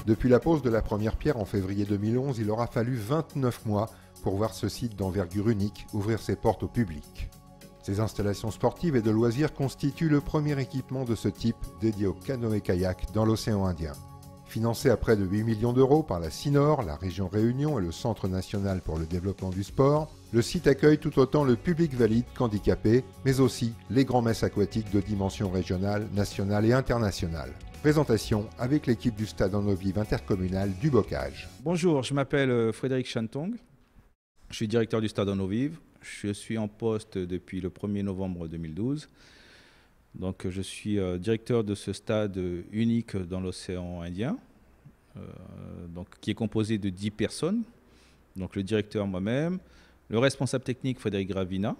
Depuis la pose de la première pierre en février 2011, il aura fallu 29 mois pour voir ce site d'envergure unique ouvrir ses portes au public. Ces installations sportives et de loisirs constituent le premier équipement de ce type dédié au canoë-kayak dans l'océan Indien. Financé à près de 8 millions d'euros par la CINOR, la région Réunion et le Centre national pour le développement du sport, le site accueille tout autant le public valide qu'handicapé, mais aussi les grands messes aquatiques de dimension régionale, nationale et internationale. Présentation avec l'équipe du stade en eau vive intercommunal du Bocage. Bonjour, je m'appelle Frédéric Chantong. Je suis directeur du stade en eau vive. Je suis en poste depuis le 1er novembre 2012. Donc, je suis directeur de ce stade unique dans l'océan Indien, qui est composé de 10 personnes. Donc, le directeur moi-même, le responsable technique Frédéric Gravina,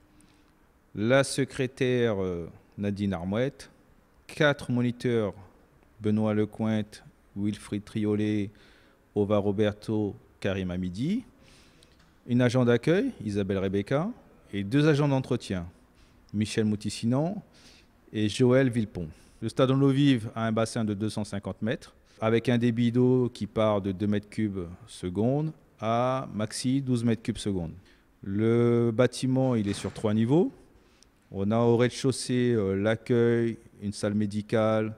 la secrétaire Nadine Armouette, 4 moniteurs Benoît Lecointe, Wilfried Triolet, Ova Roberto, Karim Hamidi, une agent d'accueil, Isabelle Rebecca, et 2 agents d'entretien, Michel Moutissinan et Joël Villepont. Le stade en eau vive a un bassin de 250 mètres, avec un débit d'eau qui part de 2 mètres cubes seconde à maxi 12 mètres cubes seconde. Le bâtiment, il est sur 3 niveaux. On a au rez-de-chaussée l'accueil, une salle médicale,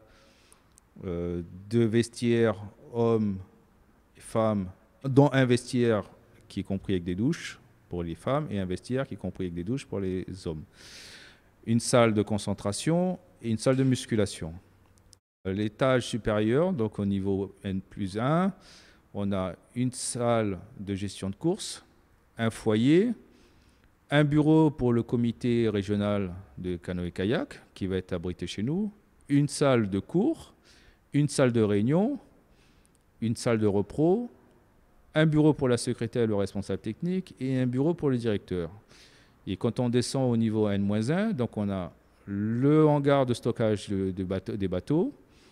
2 vestiaires hommes et femmes, dont un vestiaire qui est compris avec des douches pour les femmes et un vestiaire qui est compris avec des douches pour les hommes. Une salle de concentration et une salle de musculation. L'étage supérieur, donc au niveau N+1, on a une salle de gestion de course, un foyer, un bureau pour le comité régional de canoë-kayak qui va être abrité chez nous, une salle de cours, une salle de réunion, une salle de repos, un bureau pour la secrétaire et le responsable technique et un bureau pour le directeur. Et quand on descend au niveau N-1, donc on a le hangar de stockage des bateaux,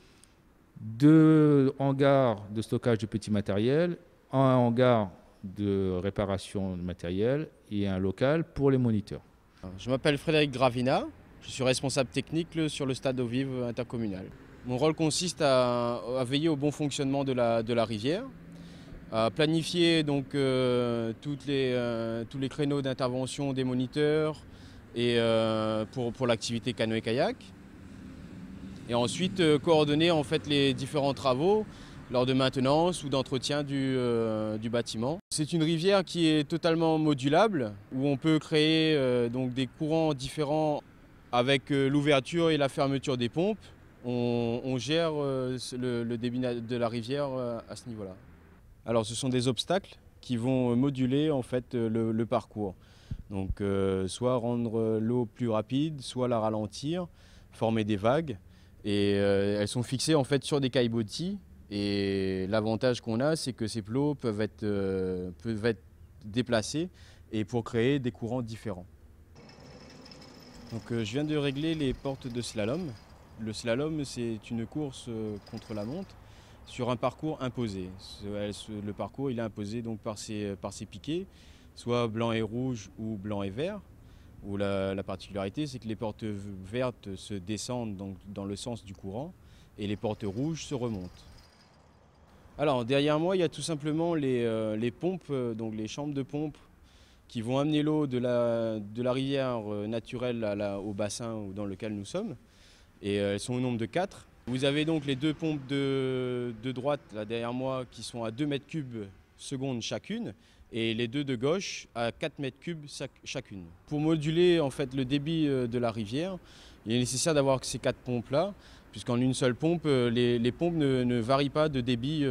2 hangars de stockage de petits matériels, un hangar de réparation de matériel et un local pour les moniteurs. Je m'appelle Frédéric Gravina, je suis responsable technique sur le stade eau vive intercommunal. Mon rôle consiste à veiller au bon fonctionnement de la rivière, à planifier donc tous les créneaux d'intervention des moniteurs et pour l'activité canoë-kayak. Et ensuite coordonner en fait les différents travaux lors de maintenance ou d'entretien du bâtiment. C'est une rivière qui est totalement modulable, où on peut créer donc des courants différents avec l'ouverture et la fermeture des pompes. On gère le débit de la rivière à ce niveau-là. Alors ce sont des obstacles qui vont moduler en fait le parcours. Donc soit rendre l'eau plus rapide, soit la ralentir, former des vagues. Et elles sont fixées en fait sur des caillebotis. Et l'avantage qu'on a, c'est que ces plots peuvent être déplacés et pour créer des courants différents. Donc je viens de régler les portes de slalom. Le slalom, c'est une course contre la montre sur un parcours imposé. Le parcours il est imposé donc par ses piquets, soit blanc et rouge ou blanc et vert. Où la particularité, c'est que les portes vertes se descendent donc dans le sens du courant et les portes rouges se remontent. Alors derrière moi, il y a tout simplement les pompes, donc les chambres de pompe qui vont amener l'eau de la rivière naturelle au bassin dans lequel nous sommes. Et elles sont au nombre de 4. Vous avez donc les 2 pompes de droite là derrière moi qui sont à 2 mètres cubes seconde chacune et les 2 de gauche à 4 mètres cubes chacune. Pour moduler en fait le débit de la rivière, il est nécessaire d'avoir ces 4 pompes là, puisqu'en une seule pompe, les pompes ne varient pas de débit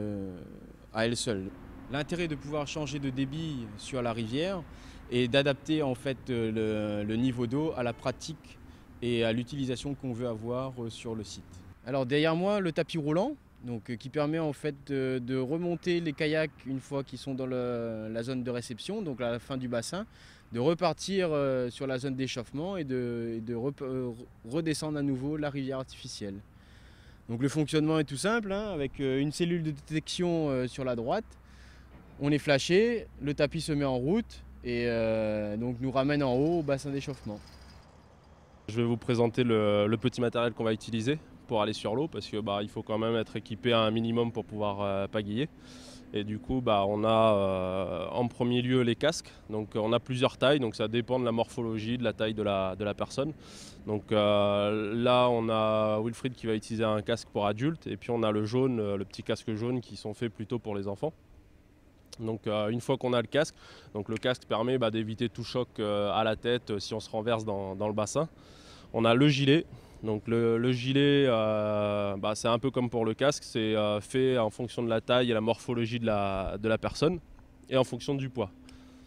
à elles seules. L'intérêt de pouvoir changer de débit sur la rivière est d'adapter en fait le niveau d'eau à la pratique et à l'utilisation qu'on veut avoir sur le site. Alors derrière moi, le tapis roulant, donc, qui permet en fait de remonter les kayaks une fois qu'ils sont dans la zone de réception, donc à la fin du bassin, de repartir sur la zone d'échauffement et de redescendre à nouveau la rivière artificielle. Donc le fonctionnement est tout simple, hein, avec une cellule de détection sur la droite. On est flashé, le tapis se met en route et donc nous ramène en haut au bassin d'échauffement. Je vais vous présenter le petit matériel qu'on va utiliser pour aller sur l'eau parce que il faut quand même être équipé à un minimum pour pouvoir pagayer. Et du coup, on a en premier lieu les casques. Donc on a plusieurs tailles, donc ça dépend de la morphologie, de la taille de la personne. Donc là, on a Wilfried qui va utiliser un casque pour adultes, et puis on a le jaune, le petit casque jaune qui sont faits plutôt pour les enfants. Donc une fois qu'on a le casque, donc le casque permet d'éviter tout choc à la tête si on se renverse dans le bassin. On a le gilet. Donc le gilet, c'est un peu comme pour le casque, c'est fait en fonction de la taille et la morphologie de la personne et en fonction du poids.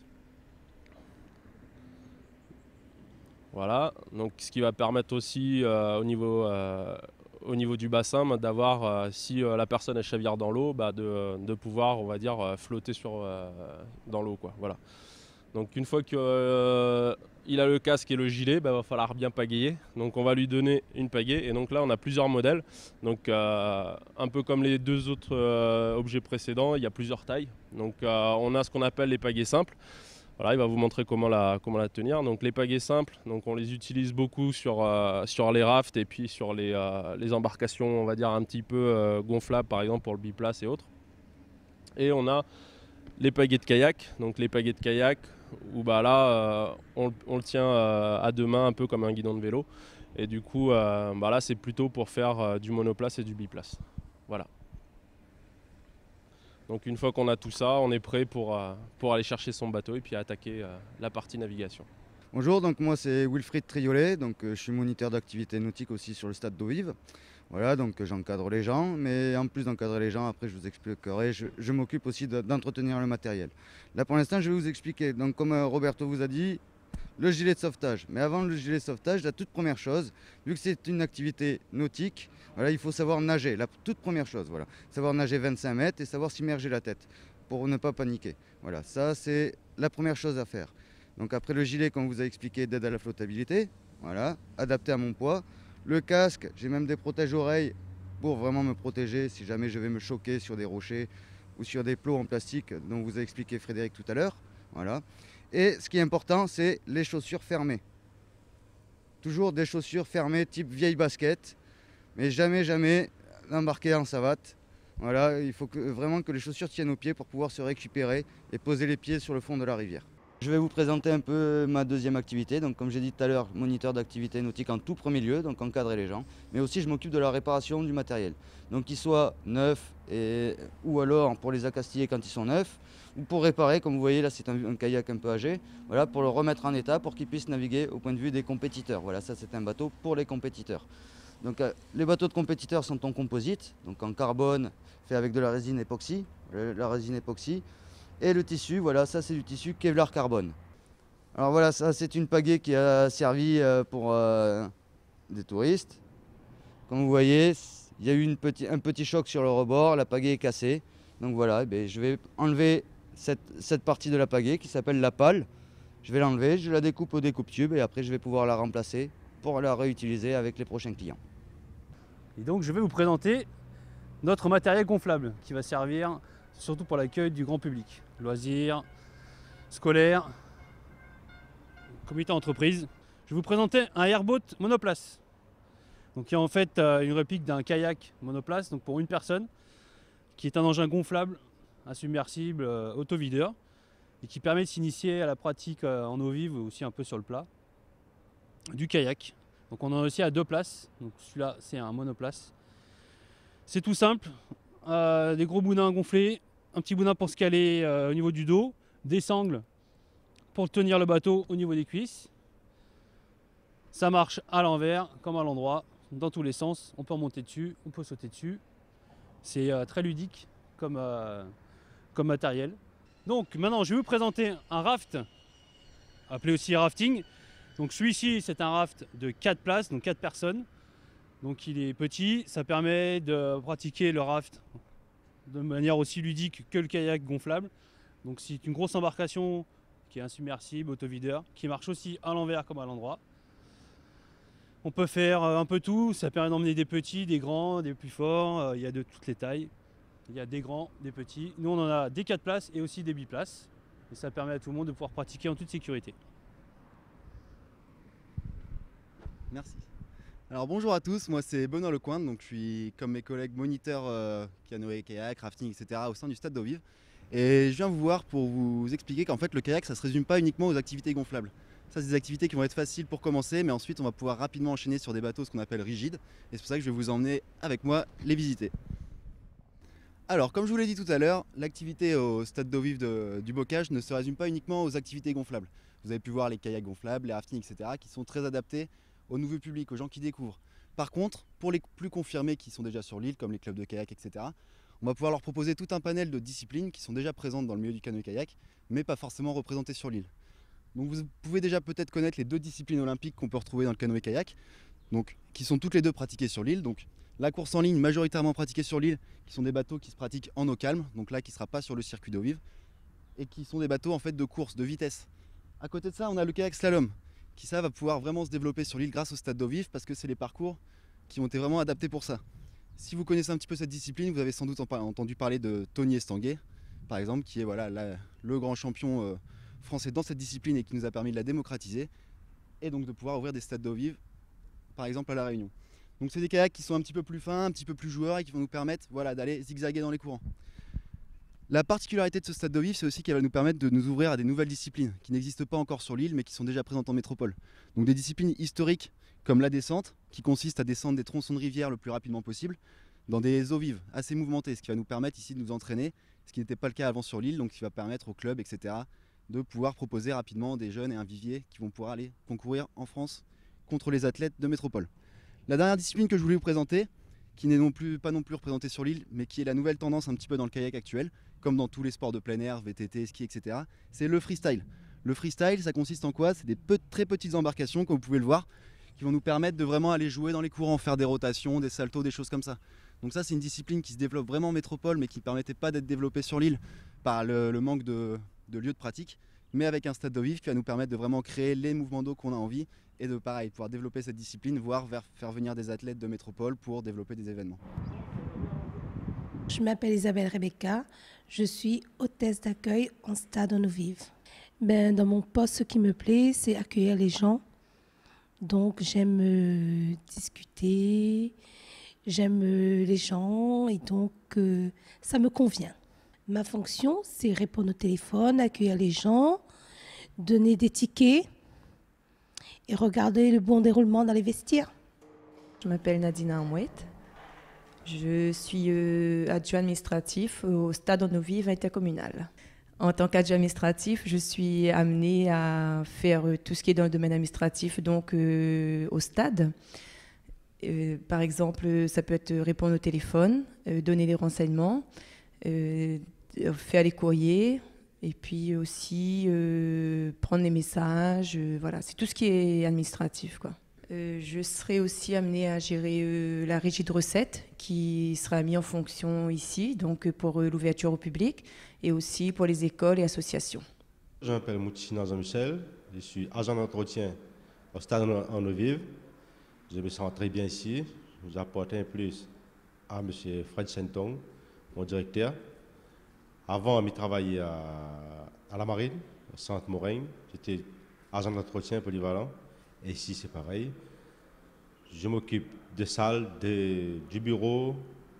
Voilà, donc ce qui va permettre aussi au niveau du bassin d'avoir, si la personne est chavire dans l'eau, de pouvoir, on va dire, flotter dans l'eau, quoi. Voilà. Donc une fois qu'il a le casque et le gilet, il va falloir bien pagayer. Donc on va lui donner une pagaie. Et donc là on a plusieurs modèles. Donc un peu comme les deux autres objets précédents, il y a plusieurs tailles. Donc on a ce qu'on appelle les pagaies simples. Voilà, il va vous montrer comment la tenir. Donc les pagaies simples, donc on les utilise beaucoup sur les rafts et puis sur les embarcations, on va dire un petit peu gonflables, par exemple pour le biplace et autres. Et on a les pagaies de kayak. Donc les pagaies de kayak, où là on le tient à deux mains un peu comme un guidon de vélo, et du coup là c'est plutôt pour faire du monoplace et du biplace. Voilà. Donc une fois qu'on a tout ça, on est prêt pour aller chercher son bateau et puis attaquer la partie navigation. Bonjour, donc moi c'est Wilfried Triolet, donc je suis moniteur d'activité nautique aussi sur le stade d'eau vive. Voilà, donc j'encadre les gens, mais en plus d'encadrer les gens, après je vous expliquerai, je m'occupe aussi d'entretenir le matériel. Là pour l'instant je vais vous expliquer, donc comme Roberto vous a dit, le gilet de sauvetage. Mais avant le gilet de sauvetage, la toute première chose, vu que c'est une activité nautique, voilà, il faut savoir nager, la toute première chose, voilà. Savoir nager 25 mètres et savoir s'immerger la tête pour ne pas paniquer. Voilà, ça c'est la première chose à faire. Donc après le gilet, comme vous a expliqué, d'aide à la flottabilité, voilà, adapté à mon poids. Le casque, j'ai même des protège-oreilles pour vraiment me protéger si jamais je vais me choquer sur des rochers ou sur des plots en plastique dont vous a expliqué Frédéric tout à l'heure. Voilà. Et ce qui est important, c'est les chaussures fermées. Toujours des chaussures fermées type vieille basket, mais jamais l'embarquer en savate. Voilà, il faut vraiment que les chaussures tiennent aux pieds pour pouvoir se récupérer et poser les pieds sur le fond de la rivière. Je vais vous présenter un peu ma deuxième activité. Donc, comme j'ai dit tout à l'heure, moniteur d'activité nautique en tout premier lieu, donc encadrer les gens. Mais aussi, je m'occupe de la réparation du matériel. Donc, qu'il soit neuf ou alors pour les accastiller quand ils sont neufs, ou pour réparer, comme vous voyez là, c'est un kayak un peu âgé, voilà, pour le remettre en état pour qu'il puisse naviguer au point de vue des compétiteurs. Voilà, ça c'est un bateau pour les compétiteurs. Donc, les bateaux de compétiteurs sont en composite, donc en carbone, fait avec de la résine époxy, Et le tissu, voilà, ça c'est du tissu Kevlar carbone. Alors voilà, ça c'est une pagaie qui a servi pour des touristes. Comme vous voyez, il y a eu un petit choc sur le rebord, la pagaie est cassée. Donc voilà, je vais enlever cette partie de la pagaie qui s'appelle la pale. Je vais l'enlever, je la découpe au découpe-tube et après je vais pouvoir la remplacer pour la réutiliser avec les prochains clients. Et donc je vais vous présenter notre matériel gonflable qui va servir surtout pour l'accueil du grand public, loisirs, scolaires, comité entreprise. Je vais vous présenter un airboat monoplace, donc qui est en fait une réplique d'un kayak monoplace, donc pour une personne, qui est un engin gonflable, insubmersible, autovideur, et qui permet de s'initier à la pratique en eau vive, aussi un peu sur le plat, du kayak. Donc on en a aussi à 2 places, donc celui-là c'est un monoplace. C'est tout simple, des gros boudins gonflés, un petit boudin pour se caler au niveau du dos, des sangles pour tenir le bateau au niveau des cuisses. Ça marche à l'envers comme à l'endroit, dans tous les sens. On peut remonter dessus, on peut sauter dessus. C'est très ludique comme matériel. Donc maintenant je vais vous présenter un raft, appelé aussi rafting. Donc celui-ci c'est un raft de 4 places, donc 4 personnes. Donc il est petit, ça permet de pratiquer le raft de manière aussi ludique que le kayak gonflable. Donc c'est une grosse embarcation qui est insubmersible, autovideur, qui marche aussi à l'envers comme à l'endroit. On peut faire un peu tout, ça permet d'emmener des petits, des grands, des plus forts, il y a de toutes les tailles. Il y a des grands, des petits. Nous on en a des 4 places et aussi des biplaces. Et ça permet à tout le monde de pouvoir pratiquer en toute sécurité. Merci. Alors bonjour à tous, moi c'est Benoît Lecointe, donc je suis comme mes collègues moniteur canoë, kayak, rafting, etc. au sein du stade d'eau vive. Et je viens vous voir pour vous expliquer qu'en fait le kayak ça se résume pas uniquement aux activités gonflables. Ça c'est des activités qui vont être faciles pour commencer, mais ensuite on va pouvoir rapidement enchaîner sur des bateaux ce qu'on appelle rigides. Et c'est pour ça que je vais vous emmener avec moi les visiter. Alors comme je vous l'ai dit tout à l'heure, l'activité au stade d'eau vive du Bocage ne se résume pas uniquement aux activités gonflables. Vous avez pu voir les kayaks gonflables, les raftings, etc. qui sont très adaptés au nouveau public, aux gens qui découvrent. Par contre, pour les plus confirmés qui sont déjà sur l'île, comme les clubs de kayak, etc., on va pouvoir leur proposer tout un panel de disciplines qui sont déjà présentes dans le milieu du canoë-kayak, mais pas forcément représentées sur l'île. Donc vous pouvez déjà peut-être connaître les deux disciplines olympiques qu'on peut retrouver dans le canoë-kayak, donc qui sont toutes les deux pratiquées sur l'île. Donc la course en ligne majoritairement pratiquée sur l'île, qui sont des bateaux qui se pratiquent en eau calme, donc là qui ne sera pas sur le circuit d'eau vive, et qui sont des bateaux en fait de course, de vitesse. À côté de ça, on a le kayak slalom, qui ça va pouvoir vraiment se développer sur l'île grâce au stade d'eau vive parce que c'est les parcours qui ont été vraiment adaptés pour ça. Si vous connaissez un petit peu cette discipline, vous avez sans doute entendu parler de Tony Estanguet, par exemple, qui est voilà, le grand champion français dans cette discipline et qui nous a permis de la démocratiser et donc de pouvoir ouvrir des stades d'eau vive, par exemple à La Réunion. Donc c'est des kayaks qui sont un petit peu plus fins, un petit peu plus joueurs et qui vont nous permettre voilà, d'aller zigzaguer dans les courants. La particularité de ce stade d'eau vive, c'est aussi qu'elle va nous permettre de nous ouvrir à des nouvelles disciplines qui n'existent pas encore sur l'île mais qui sont déjà présentes en métropole. Donc des disciplines historiques comme la descente, qui consiste à descendre des tronçons de rivière le plus rapidement possible, dans des eaux vives assez mouvementées, ce qui va nous permettre ici de nous entraîner, ce qui n'était pas le cas avant sur l'île, donc ce qui va permettre aux clubs, etc., de pouvoir proposer rapidement des jeunes et un vivier qui vont pouvoir aller concourir en France contre les athlètes de métropole. La dernière discipline que je voulais vous présenter, qui n'est pas non plus représentée sur l'île, mais qui est la nouvelle tendance un petit peu dans le kayak actuel, comme dans tous les sports de plein air, VTT, ski, etc., c'est le freestyle. Le freestyle, ça consiste en quoi? C'est des très petites embarcations, comme vous pouvez le voir, qui vont nous permettre de vraiment aller jouer dans les courants, faire des rotations, des saltos, des choses comme ça. Donc ça, c'est une discipline qui se développe vraiment en métropole, mais qui ne permettait pas d'être développée sur l'île par le manque de lieux de pratique, mais avec un stade d'eau vive qui va nous permettre de vraiment créer les mouvements d'eau qu'on a envie et de pareil, pouvoir développer cette discipline, voire faire venir des athlètes de métropole pour développer des événements. Je m'appelle Isabelle Rebecca, je suis hôtesse d'accueil en stade en eau vive. Dans mon poste, ce qui me plaît, c'est accueillir les gens. Donc j'aime discuter, j'aime les gens et donc ça me convient. Ma fonction, c'est répondre au téléphone, accueillir les gens, donner des tickets et regarder le bon déroulement dans les vestiaires. Je m'appelle Nadina Amouet. Je suis adjoint administratif au stade en eau vive intercommunal. En tant qu'adjoint administratif, je suis amenée à faire tout ce qui est dans le domaine administratif, donc au stade. Par exemple, ça peut être répondre au téléphone, donner des renseignements, faire les courriers, et puis aussi prendre les messages. Voilà, c'est tout ce qui est administratif, quoi. Je serai aussi amenée à gérer la régie de recettes qui sera mise en fonction ici, donc pour l'ouverture au public et aussi pour les écoles et associations. Je m'appelle Moutina Jean-Michel, je suis agent d'entretien au stade en eau vive. Je me sens très bien ici. J'apporte un plus à M. Fred Chantong, mon directeur. Avant, je travaillais à la marine, au centre Morin. J'étais agent d'entretien polyvalent. Et ici, c'est pareil. Je m'occupe des salles, du bureau,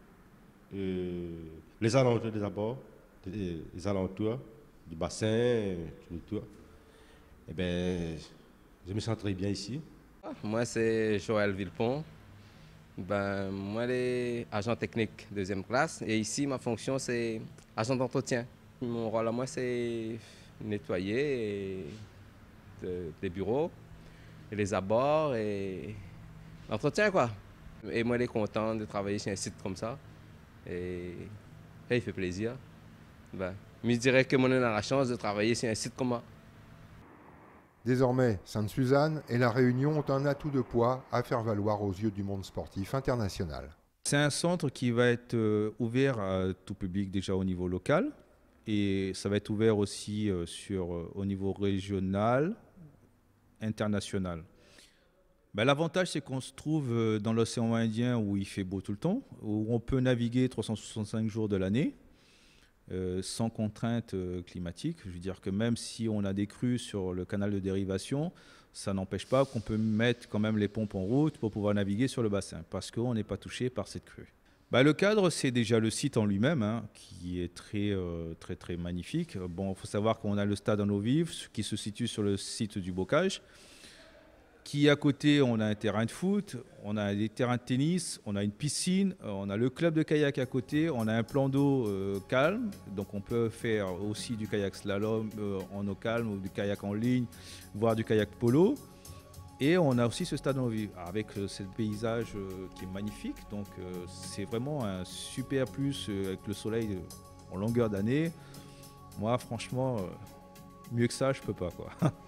les alentours d'abord, les alentours, du bassin, tout le tour. Eh bien, je me sens très bien ici. Moi, c'est Joël Villepont. Moi, je suis agent technique deuxième classe. Et ici, ma fonction, c'est agent d'entretien. Mon rôle à moi, c'est nettoyer des bureaux, et les abords et l'entretien, quoi. Et moi, je suis content de travailler sur un site comme ça. Et il fait plaisir. Je dirais que moi, on a la chance de travailler sur un site comme ça. Désormais, Sainte-Suzanne et La Réunion ont un atout de poids à faire valoir aux yeux du monde sportif international. C'est un centre qui va être ouvert à tout public déjà au niveau local. Et ça va être ouvert aussi au niveau régional, international. L'avantage, c'est qu'on se trouve dans l'océan Indien où il fait beau tout le temps, où on peut naviguer 365 jours de l'année. sans contrainte climatique. Je veux dire que même si on a des crues sur le canal de dérivation, ça n'empêche pas qu'on peut mettre quand même les pompes en route pour pouvoir naviguer sur le bassin, parce qu'on n'est pas touché par cette crue. Le cadre, c'est déjà le site en lui-même, hein, qui est très magnifique. Bon, il faut savoir qu'on a le stade en eau vive, qui se situe sur le site du Bocage, qui à côté, on a un terrain de foot, on a des terrains de tennis, on a une piscine, on a le club de kayak à côté, on a un plan d'eau calme, donc on peut faire aussi du kayak slalom en eau calme ou du kayak en ligne, voire du kayak polo. Et on a aussi ce stade en eau vive avec ce paysage qui est magnifique. Donc c'est vraiment un super plus avec le soleil en longueur d'année. Moi franchement, mieux que ça, je peux pas quoi.